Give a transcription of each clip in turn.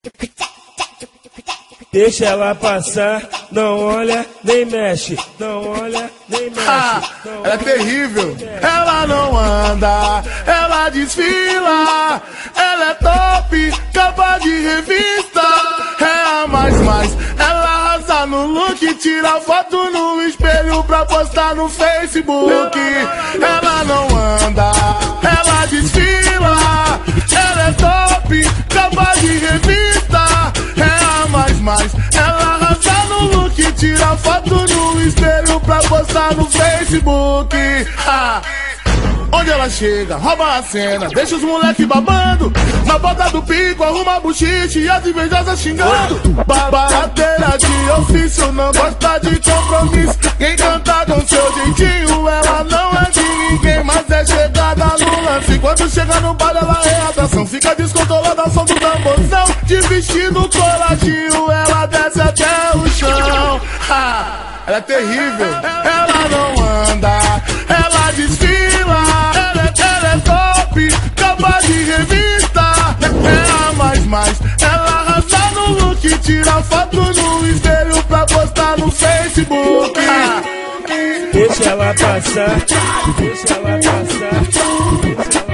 Deixa ela passar, não olha nem mexe, não olha nem mexe. Ela é terrível, ela não anda, ela desfila, ela é top, capa de revista, é a mais, ela arrasa no look, tira foto no espelho pra postar no Facebook. Ela não anda, ela desfila, ela é top, capa de revista, é a mais, ela arrasa no look, tira foto no espelho pra postar no Facebook. Onde ela chega, rouba a cena, deixa os moleque babando, na bota do pico, arruma buchiche e as invejosas xingando. Babadeira de ofício, não gosta de compromisso, quem canta com seu jeitinho, ela não é de ninguém, mas é chegada no lance. Quando chega no bar ela é atração, fica descontrolada, som do tamborzão, de vestido coladinho, ela desce até o chão. Ela é terrível, ela não anda, ela desfila, ela é top, capa de revista, é a mais, ela arrasa no look, tira foto no espelho pra postar no Facebook. Deixa ela passar, deixa ela passar, deixa ela passar.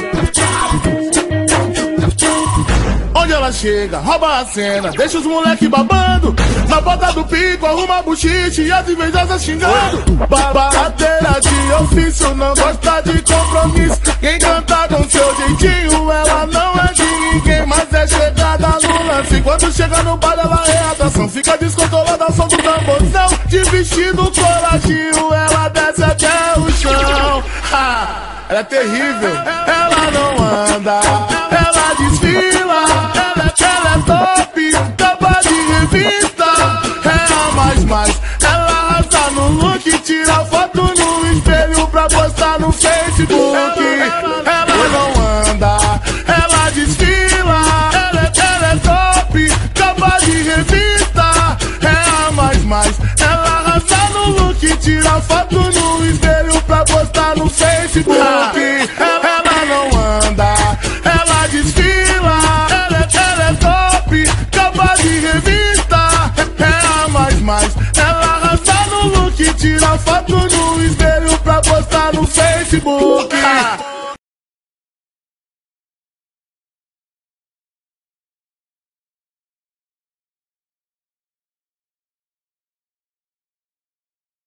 Onde ela chega, rouba a cena, deixa os moleque babando, na bota do pico, arruma buchiche e as invejosas xingando. Babadeira de ofício, não gosta de compromisso, quem canta com seu jeitinho, ela não é de ninguém, mas é chegada no lance. Quando chega no bar ela é atração, fica descontrolada, som do tamborzão, de vestido coladinho, ela desce até o chão. Ela é terrível, ela não anda, ela desfila, ela é top, capa de revista, é a mais, ela arrasa no look, tira foto no espelho pra postar no Facebook. Ela não anda, ela desfila, ela é top, capa de revista, é a mais, ela arrasa no look, tira foto no espelho pra postar no Facebook. Ela não anda, ela desfila, ela é top, capa de revista, é a mais, ela arrasa no look, tira foto no espelho